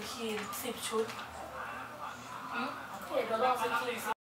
ครีม10 ชุดเพจเราลองซื้อครีม